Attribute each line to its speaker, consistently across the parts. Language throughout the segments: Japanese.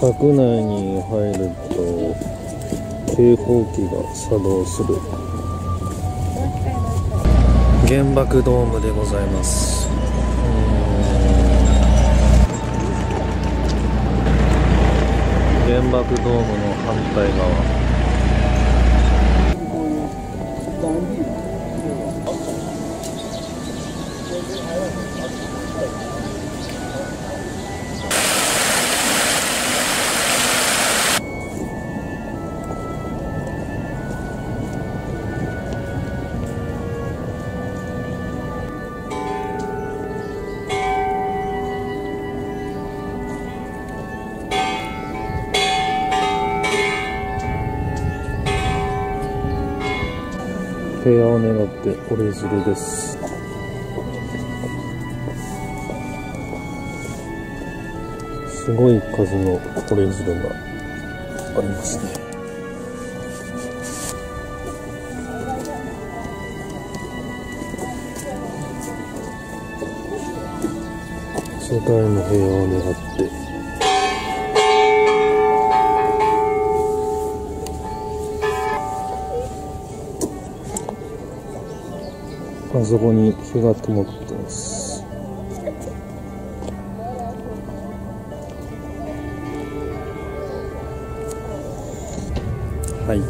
Speaker 1: 柵内に入ると警報器が作動する。原爆ドームでございます。原爆ドームの反対側。平和を願って折り鶴です。すごい数の折り鶴がありますね。世界の平和を願って。あそこに火が灯ってます。はい。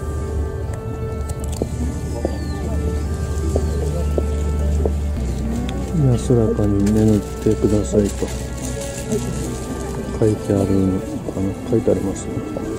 Speaker 1: 安らかに眠ってくださいと書いてあるのかな、書いてありますね。